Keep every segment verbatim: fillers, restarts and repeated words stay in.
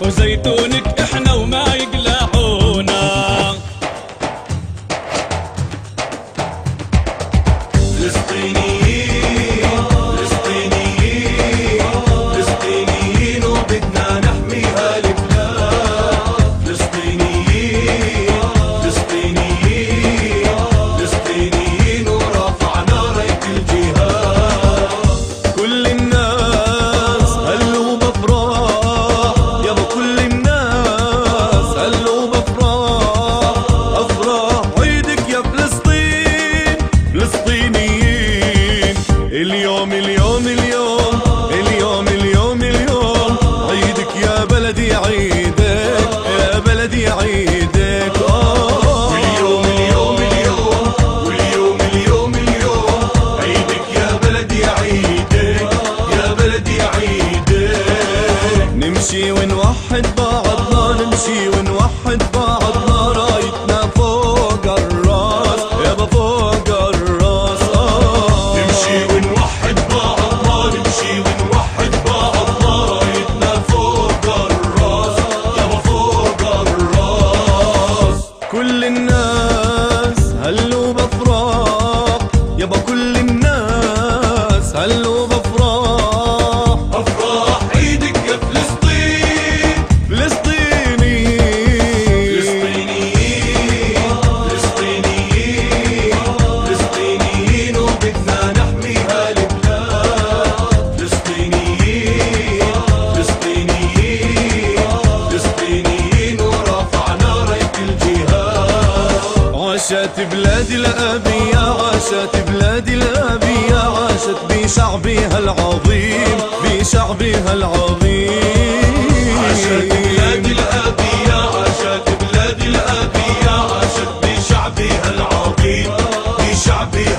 وزيتونك احنا وما يقلعونا. فلسطينيين فلسطينيين فلسطينيين وبدنا نحميها البلاد. فلسطينيين فلسطينيين فلسطينيين ورفعنا راية الجهاد. كل الناس هلوا بافراح يابا، كل الناس هلوا بافراح. افراح عيدك يا فلسطين، فلسطينيين. اليوم اليوم اليوم اليوم اليوم اليوم عيدك يا بلدي، عيدك يا بلدي، عيدك. آه واليوم اليوم اليوم واليوم اليوم اليوم عيدك يا بلدي، عيدك يا بلدي، عيدك. نمشي ونوحد بعضنا، نمشي ونوحد بعضنا، رايتنا فوق الراس يابا، فوق الراس. آه نمشي ونوحد بعضنا، نمشي ونوحد بعضنا، رايتنا فوق الراس يابا، فوق الراس. كل الناس هلوا بافراح يابا، كل الناس هلوا بافراح. افراح عيدك يا فلسطين. فلسطينيين فلسطينيين فلسطينيين فلسطينيين وبدنا نحميها البلاد. فلسطينيين فلسطينيين فلسطينيين ورفعنا راية الجهاد. عاشت بلادي الأبية، عاشت بلادي الأبية، عاشت بشعبها العظيم، بشعبها العظيم. عاشت بلادي الأبية، عاشت بلادي الأبية، عاشت بشعبها العظيم، بشعبها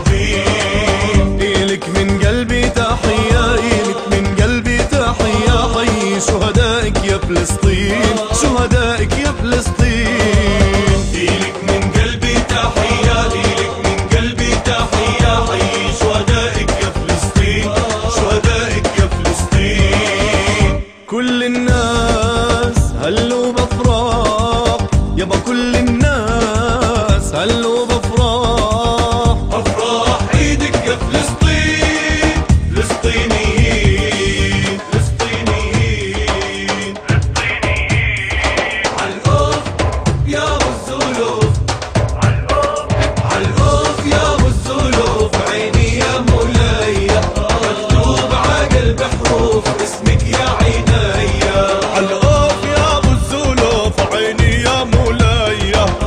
العظيم. إلك من قلبي تحية، إلك من قلبي تحية، حي شهدائك يا فلسطين، شهدائك يا فلسطين. إلك من قلبي تحية، إلك من قلبي تحية، حي شهدائك يا فلسطين، شهدائك يا فلسطين. كل الناس هلوا بافراح يابا، كل الناس هلوا بافراح. أفراح عيدك يا فلسطين. فلسطينيين فلسطينيين عالقوف يا ابو الزلوف، عالقوف يا ابو الزلوف، عيني يا مولاي مكتوب عقلب حروف اسمك يا عينيا. عالقوف يا ابو الزلوف، عيني يا مولاي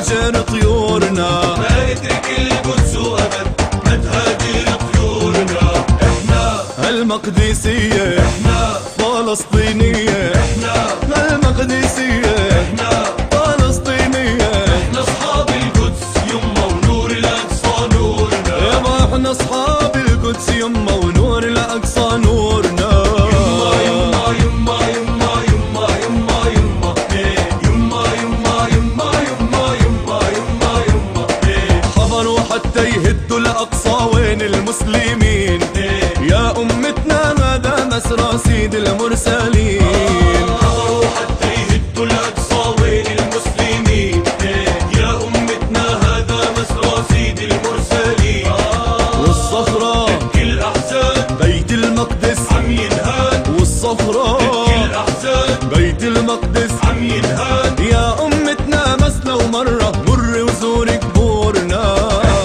تهاجر طيورنا، ما نترك القدس وأبد ما تهاجر طيورنا. احنا المقدسية، احنا فلسطينية، احنا المقدسية، احنا فلسطينية. احنا اصحاب القدس يما ونور الاقصى نورنا. يابا احنا اصحاب القدس يما ونور الاقصى نورنا. يما يما يما يما يما يما إيه. يما يما يما يما يما يما يما إيه. حضروا حتى يهدوا الاقصى وين المسلمين. إيه. يا امتنا هذا مسرى سيد المرسلين. حضروا حتى يهدوا الاقصى وين المسلمين. إيه. يا امتنا هذا مسرى سيد المرسلين. والصخرة تبكي الاحزان بيت المقدس عم ينهان. والصخرة تبكي الاحزان بيت المقدس عم ينهان. يا امتنا مسلوا مرة مر وزور قبورنا.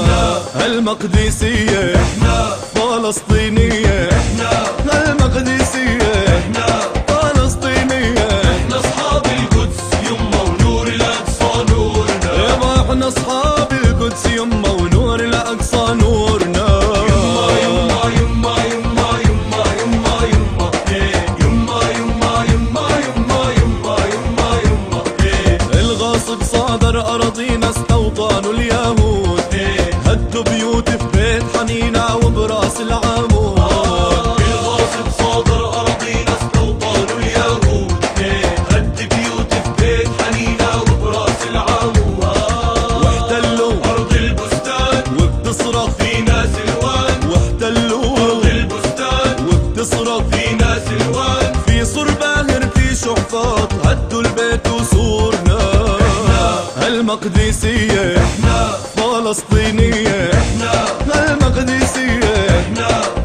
المقدسية، احنا فلسطينية، احنا المقدسية، احنا فلسطينية. احنا اصحاب القدس يما ونور الاقصى نورنا. يابا احنا اصحاب القدس يما ونور الاقصى نورنا. يما يما يما يما يما يما يما إيه. يما يما يما يما يما يما يما إيه. الغاصب صادر اراضينا استوطنوا اليهود. إيه. هدوا بيوت في بيت حنينة وبراس العمود. الغاصب صادر أراضينا استوطنوا اليهود. إيه. هد بيوت في بيت حنينة وبراس العمود. واحتلوا أرض البستان وبتصرخ في ناس الوان. واحتلوا أرض البستان وبتصرخ في ناس الوان. في صور باهر في شحفاط هدوا البيت وسورنا. المقدسية، احنا فلسطينية، احنا المقدسية، احنا